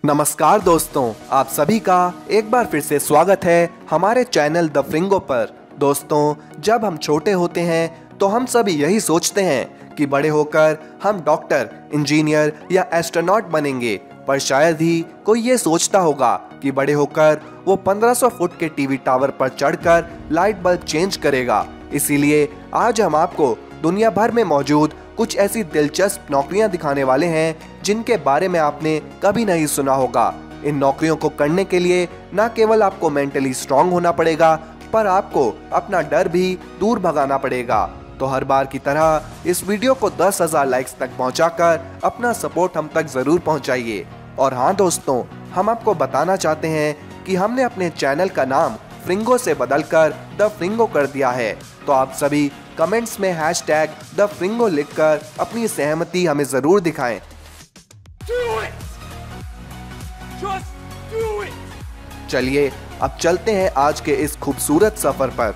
नमस्कार दोस्तों, आप सभी का एक बार फिर से स्वागत है हमारे चैनल द फ्रिंगो पर। दोस्तों, जब हम छोटे होते हैं तो हम सभी यही सोचते हैं कि बड़े होकर हम डॉक्टर, इंजीनियर या एस्ट्रोनॉट बनेंगे, पर शायद ही कोई ये सोचता होगा कि बड़े होकर वो 1500 फुट के टीवी टावर पर चढ़कर लाइट बल्ब चेंज करेगा। इसीलिए आज हम आपको दुनिया भर में मौजूद कुछ ऐसी दिलचस्प नौकरियां दिखाने वाले हैं जिनके बारे में आपने कभी नहीं सुना होगा। इन नौकरियों को करने के लिए न केवल आपको मेंटली स्ट्रांग होना पड़ेगा, पर आपको अपना डर भी दूर भगाना पड़ेगा। तो हर बार की तरह इस वीडियो को 10,000 लाइक्स तक पहुंचाकर अपना सपोर्ट हम तक जरूर पहुंचाइए। और हाँ दोस्तों, हम आपको बताना चाहते हैं कि हमने अपने चैनल का नाम फ्रिंगो से बदलकर द फ्रिंगो कर दिया है। तो आप सभी कमेंट्स में #द फ्रिंगो लिखकर अपनी सहमति हमें जरूर दिखाएं। चलिए अब चलते हैं आज के इस खूबसूरत सफर पर।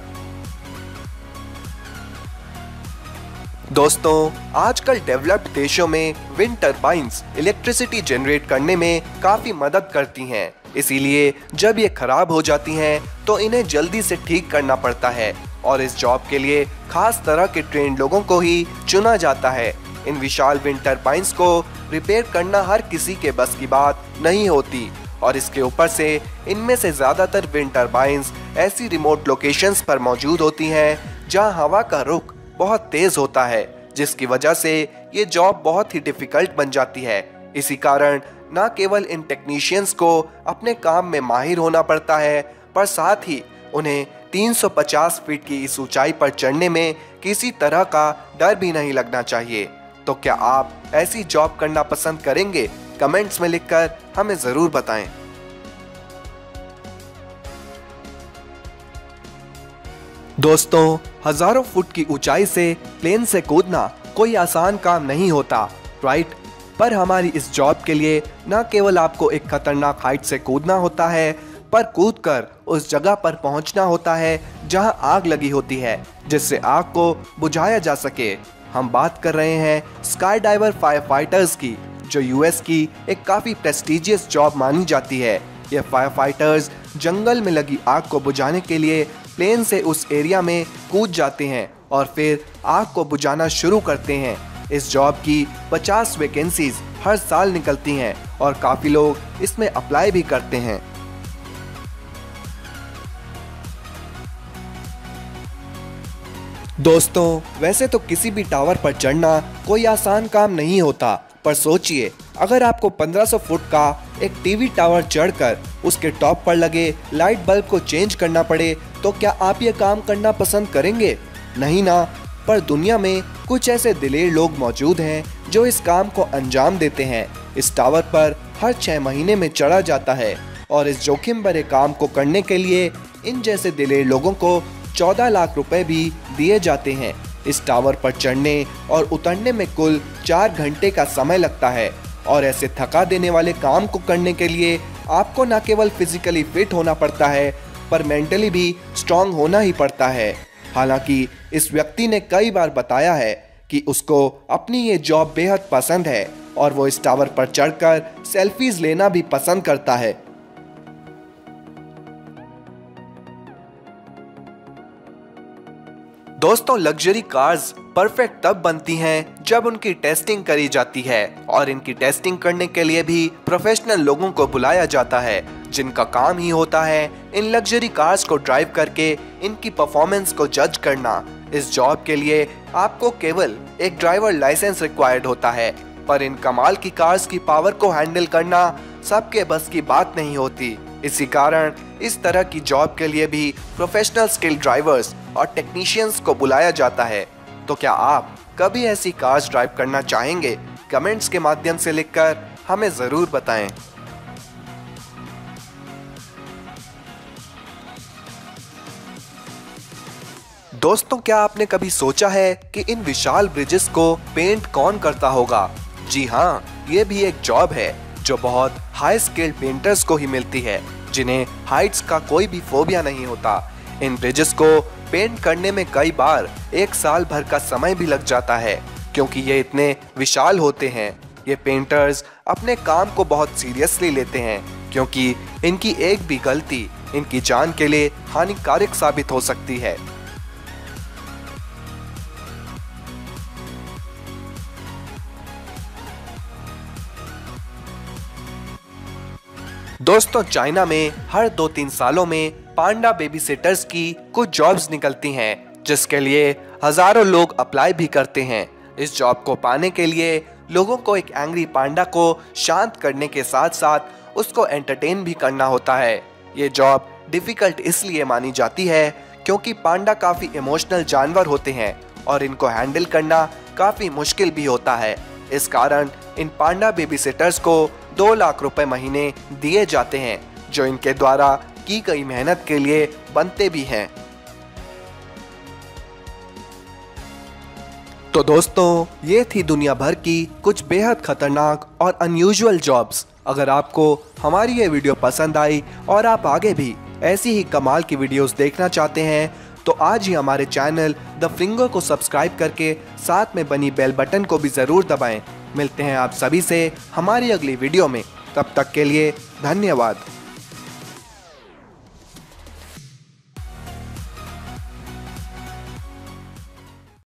दोस्तों, आजकल डेवलप्ड देशों में विंड टर्बाइन्स इलेक्ट्रिसिटी जनरेट करने में काफी मदद करती हैं। इसीलिए जब ये खराब हो जाती हैं तो इन्हें जल्दी से ठीक करना पड़ता है और इस जॉब के लिए खास तरह के ट्रेंड लोगों को ही चुना जाता है। इन विशाल विंड टर्बाइन्स को रिपेयर करना हर किसी के बस की बात नहीं होती और इसके ऊपर से इनमें से ज्यादातर विंड टर्बाइन्स ऐसी रिमोट लोकेशंस पर मौजूद होती हैं जहां हवा का रुख बहुत तेज होता है, जिसकी वजह से ये जॉब बहुत ही डिफिकल्ट बन जाती है। इसी कारण न केवल इन टेक्नीशियंस को अपने काम में माहिर होना पड़ता है, पर साथ ही उन्हें 350 फीट की इस ऊंचाई पर चढ़ने में किसी तरह का डर भी नहीं लगना चाहिए। तो क्या आप ऐसी जॉब करना पसंद करेंगे? कमेंट्स में लिखकर हमें जरूर बताएं। दोस्तों, हजारों फुट की ऊंचाई से प्लेन से कूदना कोई आसान काम नहीं होता, राइट? पर हमारी इस जॉब के लिए न केवल आपको एक खतरनाक हाइट से कूदना होता है, पर कूदकर उस जगह पर पहुंचना होता है जहां आग लगी होती है, जिससे आग को बुझाया जा सके। हम बात कर रहे हैं स्काई डाइवर फायर फाइटर्स की, जो यूएस की एक काफी प्रेस्टिजियस जॉब मानी जाती है। ये फायर फाइटर्स जंगल में लगी आग को बुझाने के लिए प्लेन से उस एरिया में कूद जाते हैं और फिर आग को बुझाना शुरू करते हैं। इस जॉब की 50 वैकेंसीज हर साल निकलती हैं और काफी लोग इसमें अप्लाई भी करते हैं। दोस्तों, वैसे तो किसी भी टावर पर चढ़ना कोई आसान काम नहीं होता, पर सोचिए अगर आपको 1500 फुट का एक टीवी टावर चढ़कर उसके टॉप पर लगे लाइट बल्ब को चेंज करना पड़े, तो क्या आप ये काम करना पसंद करेंगे? नहीं ना। पर दुनिया में कुछ ऐसे दिलेर लोग मौजूद हैं जो इस काम को अंजाम देते हैं। इस टावर पर हर 6 महीने में चढ़ा जाता है और इस जोखिम भरे काम को करने के लिए इन जैसे दिलेर लोगों को 14 लाख रुपए भी दिए जाते हैं। इस टावर पर चढ़ने और उतरने में कुल 4 घंटे का समय लगता है और ऐसे थका देने वाले काम को करने के लिए आपको न केवल फिजिकली फिट होना पड़ता है, पर मेंटली भी स्ट्रांग होना ही पड़ता है। हालांकि इस व्यक्ति ने कई बार बताया है कि उसको अपनी ये जॉब बेहद पसंद है और वो इस टावर पर चढ़कर सेल्फीज लेना भी पसंद करता है। दोस्तों, लग्जरी कार्स परफेक्ट तब बनती हैं जब उनकी टेस्टिंग करी जाती है और इनकी टेस्टिंग करने के लिए भी प्रोफेशनल लोगों को बुलाया जाता है, जिनका काम ही होता है इन लग्जरी कार्स को ड्राइव करके इनकी परफॉर्मेंस को जज करना। इस जॉब के लिए आपको केवल एक ड्राइवर लाइसेंस रिक्वायर्ड होता है, पर इन कमाल की कार्स की पावर को हैंडल करना सबके बस की बात नहीं होती। इसी कारण इस तरह की जॉब के लिए भी प्रोफेशनल स्किल ड्राइवर्स और टेक्नीशियंस को बुलाया जाता है। तो क्या आप कभी ऐसी कार्स ड्राइव करना चाहेंगे? कमेंट्स के माध्यम से लिखकर हमें जरूर बताएं। दोस्तों, क्या आपने कभी सोचा है कि इन विशाल ब्रिजेस को पेंट कौन करता होगा? जी हाँ, ये भी एक जॉब है जो बहुत हाई स्किल्ड पेंटर्स को ही मिलती है, जिन्हें हाइट्स का कोई भी फोबिया नहीं होता। इन ब्रिजेस को पेंट करने में कई बार 1 साल भर का समय भी लग जाता है, क्योंकि ये इतने विशाल होते हैं। ये पेंटर्स अपने काम को बहुत सीरियसली लेते हैं, क्योंकि इनकी एक भी गलती इनकी जान के लिए हानिकारक साबित हो सकती है। दोस्तों, चाइना में हर 2-3 सालों में पांडा बेबीसिटर्स की कुछ जॉब्स निकलती हैं, जिसके लिए हजारों लोग अप्लाई भी करते हैं। इस जॉब को पाने के लिए लोगों को एक एंग्री पांडा को शांत करने के साथ साथ उसको एंटरटेन भी करना होता है। ये जॉब डिफिकल्ट इसलिए मानी जाती है क्योंकि पांडा काफी इमोशनल जानवर होते हैं और इनको हैंडल करना काफी मुश्किल भी होता है। इस कारण इन पांडा बेबीसिटर्स को 2 लाख रुपए महीने दिए जाते हैं, जो इनके द्वारा की गई मेहनत के लिए बनते भी हैं। तो दोस्तों, ये थी दुनिया भर की कुछ बेहद खतरनाक और अनयूजुअल जॉब्स। अगर आपको हमारी ये वीडियो पसंद आई और आप आगे भी ऐसी ही कमाल की वीडियोस देखना चाहते हैं, तो आज ही हमारे चैनल द फ्रिंगो को सब्सक्राइब करके साथ में बनी बेल बटन को भी ज़रूर दबाएं। मिलते हैं आप सभी से हमारी अगली वीडियो में। तब तक के लिए धन्यवाद।